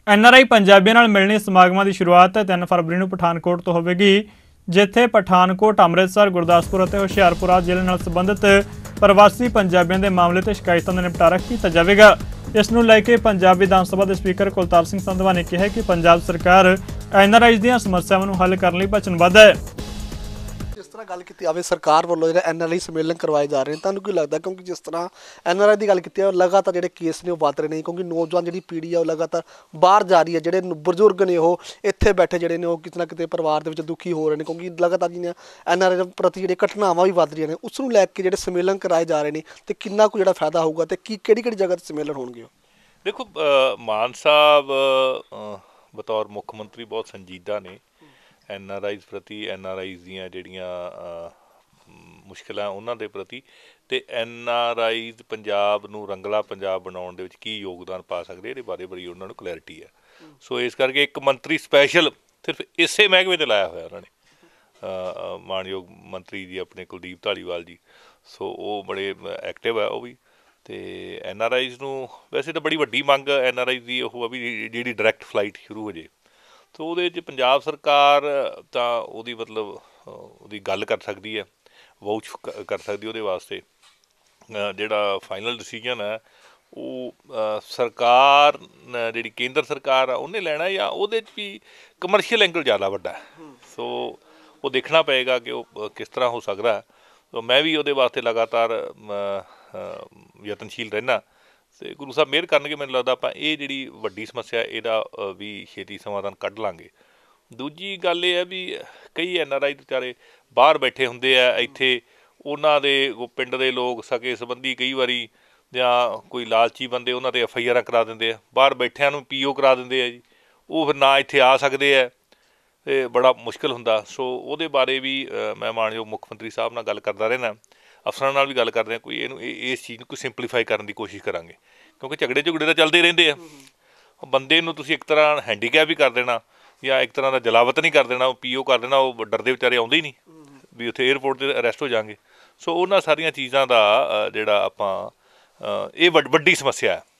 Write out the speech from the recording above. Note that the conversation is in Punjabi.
NRI ਪੰਜਾਬੀਆਂ ਨਾਲ ਮਿਲਣੀ ਸਮਾਗਮਾਂ ਦੀ ਸ਼ੁਰੂਆਤ 3 ਫਰਵਰੀ ਨੂੰ ਪਠਾਨਕੋਟ ਤੋਂ ਹੋਵੇਗੀ, ਜਿੱਥੇ ਪਠਾਨਕੋਟ, ਅੰਮ੍ਰਿਤਸਰ, ਗੁਰਦਾਸਪੁਰ ਅਤੇ ਹੁਸ਼ਿਆਰਪੁਰ ਜ਼ਿਲ੍ਹੇ ਨਾਲ ਸੰਬੰਧਿਤ ਪ੍ਰਵਾਸੀ ਪੰਜਾਬੀਆਂ ਦੇ ਮਾਮਲੇ ਤੇ ਸ਼ਿਕਾਇਤਾਂ ਦਾ ਨਿਪਟਾਰਾ ਕੀਤਾ ਜਾਵੇਗਾ। ਇਸ ਨੂੰ ਲੈ ਕੇ ਪੰਜਾਬ ਵਿਧਾਨ ਸਭਾ ਦੇ ਸਪੀਕਰ ਕੁਲਤਾਰ ਸਿੰਘ ਸੰਧਵਾ ਨੇ ਕਿਹਾ ਕਿ ਪੰਜਾਬ ਸਰਕਾਰ NRI ਦੀਆਂ ਸਮੱਸਿਆਵਾਂ ਨੂੰ ਹੱਲ ਕਰਨ ਲਈ ਵਚਨਬੱਧ ਹੈ। जिस तरह गल की आवे सरकार वालों जो NRI सम्मेलन करवाए जा रहे हैं, तुहानूं की लगता क्योंकि जिस तरह NRI की गल की लगातार जो केस ने वध रहे हैं, क्योंकि नौजवान जी पीढ़ी है लगातार बाहर जा रही है, जोड़े बजुर्ग ने वो इत्थे बैठे जोड़े ने किसी ना किसी परिवार के दुखी हो रहे हैं, क्योंकि लगातार जी NRI प्रति जो घटनावां भी वध रही हैं, उसनूं लैके जो सम्मेलन कराए जा रहे हैं तो कितना कुछ जो फायदा होगा तो किहड़ी जगह सम्मेलन होणगे। देखो मान साहब बतौर मुख मंत्री बहुत संजीदा ने NRIs प्रति, NRIs ਦੀਆਂ ਜਿਹੜੀਆਂ ਮੁਸ਼ਕਿਲਾਂ ਉਹਨਾਂ ਦੇ ਪ੍ਰਤੀ ਤੇ NRIs ਪੰਜਾਬ ਨੂੰ ਰੰਗਲਾ ਪੰਜਾਬ ਬਣਾਉਣ ਦੇ ਵਿੱਚ ਕੀ ਯੋਗਦਾਨ ਪਾ ਸਕਦੇ ਇਹਦੇ ਬਾਰੇ ਬੜੀ ਉਹਨਾਂ ਨੂੰ ਕਲੈਰਿਟੀ ਹੈ। ਸੋ ਇਸ ਕਰਕੇ ਇੱਕ ਮੰਤਰੀ ਸਪੈਸ਼ਲ ਸਿਰਫ ਇਸੇ ਮਹਿਕਮੇ 'ਤੇ ਲਾਇਆ ਹੋਇਆ ਉਹਨਾਂ ਨੇ, ਮਾਣਯੋਗ ਮੰਤਰੀ ਜੀ ਆਪਣੇ ਕੁਲਦੀਪ ਧਾਲੀਵਾਲ ਜੀ। ਸੋ ਉਹ ਬੜੇ ਐਕਟਿਵ ਹੈ ਉਹ ਵੀ। ਅਤੇ NRIs ਨੂੰ ਵੈਸੇ ਤਾਂ ਬੜੀ ਵੱਡੀ ਮੰਗ NRIs ਦੀ ਉਹ ਆ ਵੀ ਜਿਹੜੀ ਡਾਇਰੈਕਟ ਫਲਾਈਟ ਸ਼ੁਰੂ ਹੋ ਜਾਏ। ਸੋ ਉਹਦੇ 'ਚ ਪੰਜਾਬ ਸਰਕਾਰ ਤਾਂ ਉਹਦੀ ਮਤਲਬ ਉਹਦੀ ਗੱਲ ਕਰ ਸਕਦੀ ਹੈ, ਵਾਊਚ ਕਰ ਸਕਦੀ ਉਹਦੇ ਵਾਸਤੇ। ਜਿਹੜਾ ਫਾਈਨਲ ਡਿਸੀਜਨ ਹੈ ਉਹ ਸਰਕਾਰ ਜਿਹੜੀ ਕੇਂਦਰ ਸਰਕਾਰ ਆ ਉਹਨੇ ਲੈਣਾ, ਜਾਂ ਉਹਦੇ 'ਚ ਵੀ ਕਮਰਸ਼ੀਅਲ ਐਂਗਲ ਜ਼ਿਆਦਾ ਵੱਡਾ। ਸੋ ਉਹ ਦੇਖਣਾ ਪਏਗਾ ਕਿ ਉਹ ਕਿਸ ਤਰ੍ਹਾਂ ਹੋ ਸਕਦਾ। ਸੋ ਮੈਂ ਵੀ ਉਹਦੇ ਵਾਸਤੇ ਲਗਾਤਾਰ ਯਤਨਸ਼ੀਲ ਰਹਿਣਾ ਅਤੇ ਗੁਰੂ ਸਾਹਿਬ ਮਿਹਰ ਕਰਨਗੇ। ਮੈਨੂੰ ਲੱਗਦਾ ਆਪਾਂ ਇਹ ਜਿਹੜੀ ਵੱਡੀ ਸਮੱਸਿਆ ਇਹਦਾ ਵੀ ਛੇਤੀ ਸਮਾਧਾਨ ਕੱਢ ਲਾਂਗੇ। ਦੂਜੀ ਗੱਲ ਇਹ ਹੈ ਵੀ ਕਈ NRI ਵਿਚਾਰੇ ਬਾਹਰ ਬੈਠੇ ਹੁੰਦੇ ਆ, ਇੱਥੇ ਉਹਨਾਂ ਦੇ ਪਿੰਡ ਦੇ ਲੋਕ ਸਕੇ ਸੰਬੰਧੀ ਕਈ ਵਾਰੀ ਜਾਂ ਕੋਈ ਲਾਲਚੀ ਬੰਦੇ ਉਹਨਾਂ 'ਤੇ FIR ਕਰਾ ਦਿੰਦੇ ਆ, ਬਾਹਰ ਬੈਠਿਆਂ ਨੂੰ PO ਕਰਾ ਦਿੰਦੇ ਆ ਜੀ। ਉਹ ਫਿਰ ਨਾ ਇੱਥੇ ਆ ਸਕਦੇ ਆ ਅਤੇ ਬੜਾ ਮੁਸ਼ਕਿਲ ਹੁੰਦਾ। ਸੋ ਉਹਦੇ ਬਾਰੇ ਵੀ ਮੈਂ ਮਾਣਯੋਗ ਮੁੱਖ ਮੰਤਰੀ ਸਾਹਿਬ ਨਾਲ ਗੱਲ ਕਰਦਾ ਰਹਿਣਾ, ਅਫਸਰਾਂ ਨਾਲ ਵੀ ਗੱਲ ਕਰਦੇ ਹਾਂ, ਕੋਈ ਇਹਨੂੰ ਇਸ ਚੀਜ਼ ਨੂੰ ਕੋਈ ਸਿੰਪਲੀਫਾਈ ਕਰਨ ਦੀ ਕੋਸ਼ਿਸ਼ ਕਰਾਂਗੇ, ਕਿਉਂਕਿ ਝਗੜੇ ਤਾਂ ਚੱਲਦੇ ਰਹਿੰਦੇ ਆ। ਬੰਦੇ ਨੂੰ ਤੁਸੀਂ ਇੱਕ ਤਰ੍ਹਾਂ ਹੈਂਡੀਕੈਪ ਵੀ ਕਰ ਦੇਣਾ ਜਾਂ ਇੱਕ ਤਰ੍ਹਾਂ ਦਾ ਜਲਾਵਤ ਨਹੀਂ ਕਰ ਦੇਣਾ, ਉਹ PO ਕਰ ਦੇਣਾ, ਉਹ ਡਰਦੇ ਵਿਚਾਰੇ ਆਉਂਦੇ ਹੀ ਨਹੀਂ ਵੀ ਉੱਥੇ ਏਅਰਪੋਰਟ 'ਤੇ ਅਰੈਸਟ ਹੋ ਜਾਵਾਂਗੇ। ਸੋ ਉਹਨਾਂ ਸਾਰੀਆਂ ਚੀਜ਼ਾਂ ਦਾ ਜਿਹੜਾ ਆਪਾਂ ਇਹ ਵੱਡੀ ਸਮੱਸਿਆ ਹੈ।